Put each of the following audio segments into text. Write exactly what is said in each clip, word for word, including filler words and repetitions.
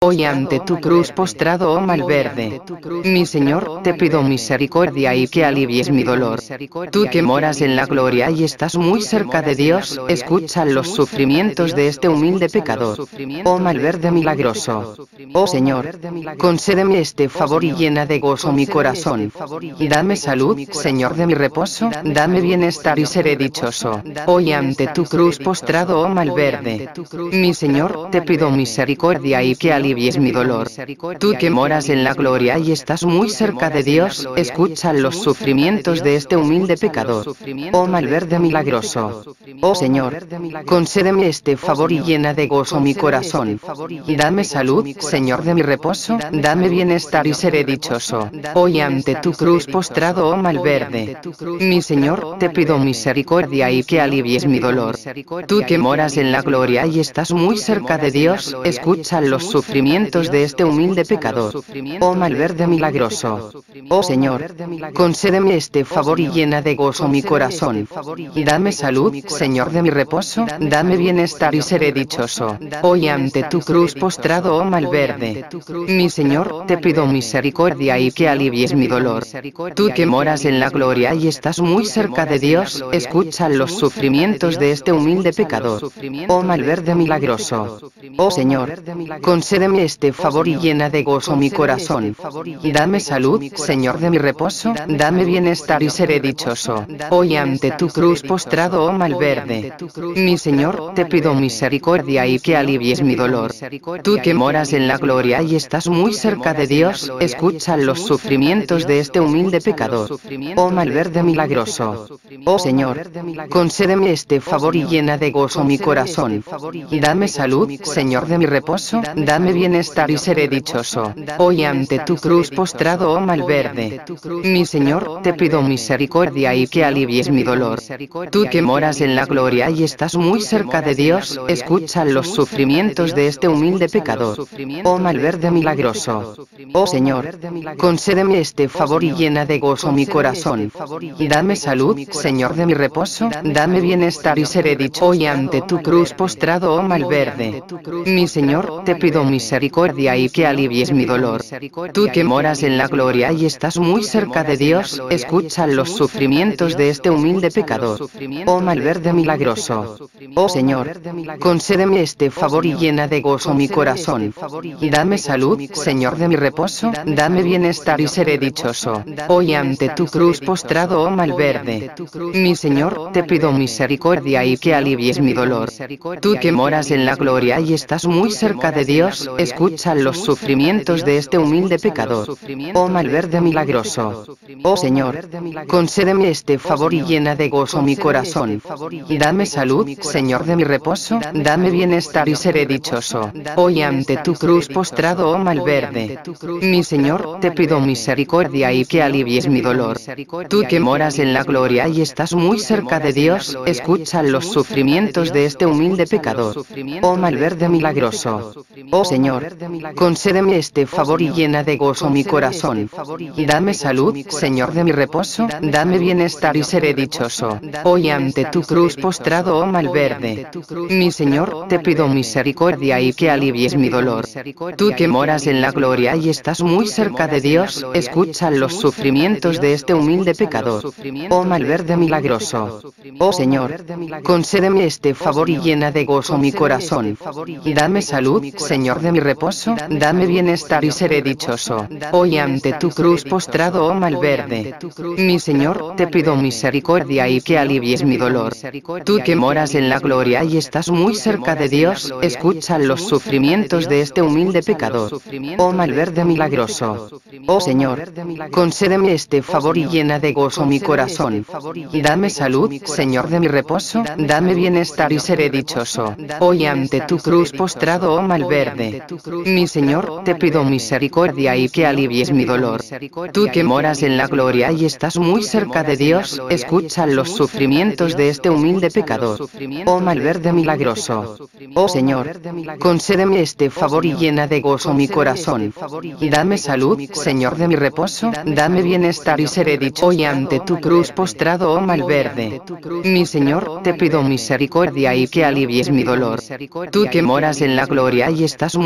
Hoy ante tu cruz postrado, oh Malverde. Mi Señor, te pido misericordia y que alivies mi dolor. Tú que moras en la gloria y estás muy cerca de Dios, escucha los sufrimientos de este humilde pecador. Oh Malverde milagroso. Oh Señor, concédeme este favor y llena de gozo mi corazón. Dame salud, Señor de mi reposo, dame bienestar y seré dichoso. Hoy ante tu cruz postrado, oh Malverde. Mi Señor, te pido misericordia y que alivies mi dolor. Tú que moras en la gloria y estás muy cerca de Dios, escucha los sufrimientos de este humilde pecador. Oh Malverde milagroso. Oh Señor, concédeme este favor y llena de gozo mi corazón. Dame salud, Señor de mi reposo, dame bienestar y seré dichoso. Hoy ante tu cruz postrado, oh Malverde. Mi Señor, te pido misericordia y que alivies mi dolor. Tú que moras en la gloria y estás muy cerca de Dios, escucha los sufrimientos de este humilde pecador. Oh Malverde milagroso. Oh Señor, concédeme este favor y llena de gozo mi corazón. Dame salud, Señor de mi reposo, dame bienestar y seré dichoso. Hoy ante tu cruz postrado, oh Malverde. Mi Señor, te pido misericordia y que alivies mi dolor. Tú que moras en la gloria y estás muy cerca de Dios, escucha los sufrimientos de este humilde pecador. Oh Malverde milagroso. Oh Señor, concédeme este favor y llena de gozo mi corazón. Dame salud, Señor de mi reposo, dame bienestar y seré dichoso. Hoy ante tu cruz postrado, oh Malverde. Mi Señor, te pido misericordia y que alivies mi dolor. Tú que moras en la gloria y estás muy cerca de Dios, escucha los sufrimientos de este humilde pecador. Oh Malverde milagroso. Oh Señor, concédeme este favor y llena de gozo mi corazón. Dame salud, Señor de mi reposo, dame bienestar y seré dichoso. Hoy ante tu cruz postrado, oh Malverde. Mi Señor, te pido misericordia y que alivies mi dolor. Tú que moras en la gloria y estás muy cerca de Dios, escucha los sufrimientos de este humilde pecador. Oh Malverde milagroso. Oh Señor, concédeme este favor y llena de gozo mi corazón. Dame salud, Señor de mi reposo, dame bienestar y seré dichoso. Hoy ante tu cruz postrado, oh Malverde. Mi Señor, te pido misericordia y que alivies mi dolor. Tú que moras en la gloria y estás muy cerca de Dios, escucha los sufrimientos de este humilde pecador. Oh Malverde milagroso. Oh Señor, concédeme este favor y llena de gozo mi corazón. Dame salud, Señor de mi reposo, dame bienestar y seré dichoso. Hoy ante tu cruz postrado, oh Malverde. Mi Señor, te pido misericordia y que alivies mi dolor. Tú que moras en la gloria y estás muy cerca de Dios, escucha los sufrimientos de este humilde pecador. Oh Malverde milagroso. Oh Señor, concédeme este favor y llena de gozo mi corazón. Dame salud, Señor de mi reposo, dame bienestar y seré dichoso. Hoy ante tu cruz postrado, oh Malverde. Mi Señor, te pido misericordia y que alivies mi dolor. Tú que moras en la gloria y estás muy cerca de Dios, escucha los sufrimientos de este humilde pecador. Oh Malverde milagroso. Oh Señor, concédeme este favor y llena de gozo mi corazón. Dame salud, Señor de mi reposo, dame bienestar y seré dichoso. Hoy ante tu cruz postrado, oh Malverde. Mi Señor, te pido misericordia y que alivies mi dolor. Tú que moras en la gloria y estás muy cerca de Dios, escucha los sufrimientos de este humilde pecador. Oh Malverde milagroso. Oh Señor, concédeme este favor y llena de gozo mi corazón. Dame salud, Señor de mi reposo, dame bienestar y seré dichoso. Hoy ante tu cruz postrado, oh Malverde. Mi Señor, te pido misericordia y que alivies mi dolor. Tú que moras en la gloria y estás muy cerca de Dios, escucha los sufrimientos de este humilde pecador. Oh Malverde milagroso. Oh Señor, concédeme este favor y llena de gozo mi corazón. Dame salud, Señor de mi reposo, dame bienestar y seré dichoso. Hoy ante tu cruz postrado, oh Malverde. Mi Señor, te pido misericordia y que alivies mi dolor. Tú que moras en la gloria y estás muy cerca de Dios, escucha los sufrimientos de este humilde pecador. Oh Malverde milagroso. Oh Señor, concédeme este favor y llena de gozo mi corazón. Dame salud, Señor de mi reposo, dame bienestar y seré dichoso. Hoy ante tu cruz postrado, oh Malverde. Mi Señor, te pido misericordia y que alivies mi dolor. Tú que moras en la gloria y estás muy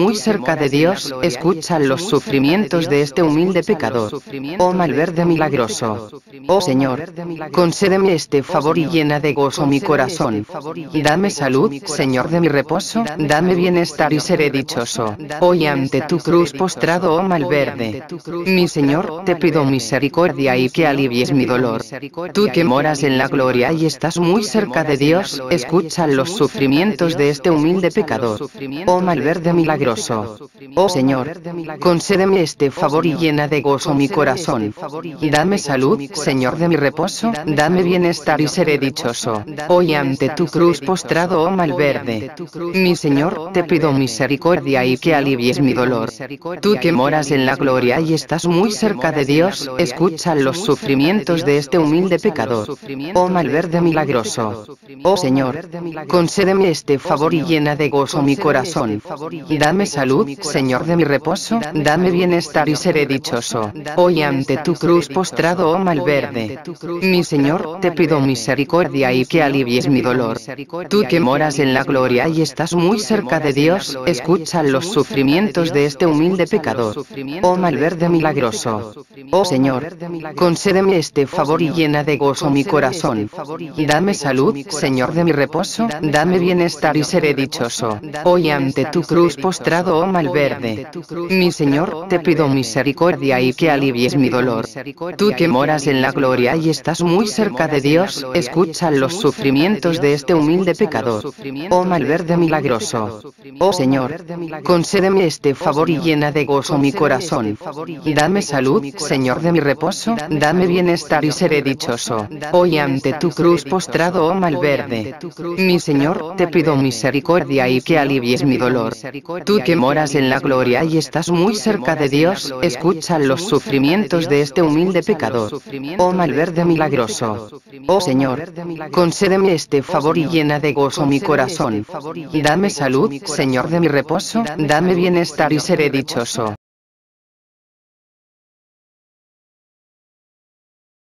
muy cerca de Dios, escucha los sufrimientos de este humilde pecador. Oh Malverde milagroso. Oh Señor, concédeme este favor y llena de gozo mi corazón. Dame salud, Señor de mi reposo, dame bienestar y seré dichoso. Hoy ante tu cruz postrado, oh Malverde. Mi Señor, te pido misericordia y que alivies mi dolor. Tú que moras en la gloria y estás muy cerca de Dios, escucha los sufrimientos de este humilde pecador. Oh Malverde milagroso. Oh Señor, concédeme este favor y llena de gozo mi corazón. Dame salud, Señor de mi reposo, dame bienestar y seré dichoso. Hoy ante tu cruz postrado, oh Malverde. Mi Señor, te pido misericordia y que alivies mi dolor. Tú que moras en la gloria y estás muy cerca de Dios, escucha los sufrimientos de este humilde pecador. Oh Malverde milagroso. Oh Señor, concédeme este favor y llena de gozo mi corazón. Dame salud, Señor de mi reposo, dame bienestar y seré dichoso. Hoy ante tu cruz postrado, oh Malverde. Mi Señor, te pido misericordia y que alivies mi dolor. Tú que moras en la gloria y estás muy cerca de Dios, escucha los sufrimientos de este humilde pecador. Oh Malverde milagroso. Oh Señor, concédeme este favor y llena de gozo mi corazón. Dame salud, Señor de mi reposo, dame bienestar y seré dichoso. Hoy ante tu cruz postrado, oh Malverde. Mi Señor, te pido misericordia y que alivies mi dolor. Tú que moras en la gloria y estás muy cerca de Dios, escucha los sufrimientos de este humilde pecador. Oh Malverde milagroso. Oh Señor, concédeme este favor y llena de gozo mi corazón. Dame salud, Señor de mi reposo, dame bienestar y seré dichoso. Hoy ante tu cruz postrado, oh Malverde. Mi Señor, te pido misericordia y que alivies mi dolor. Tú que moras en la gloria y estás muy cerca de Dios, escucha los sufrimientos de este humilde pecador. Oh Malverde milagroso. Oh Señor, concédeme este favor y llena de gozo mi corazón. Dame salud, Señor de mi reposo, dame bienestar y seré dichoso.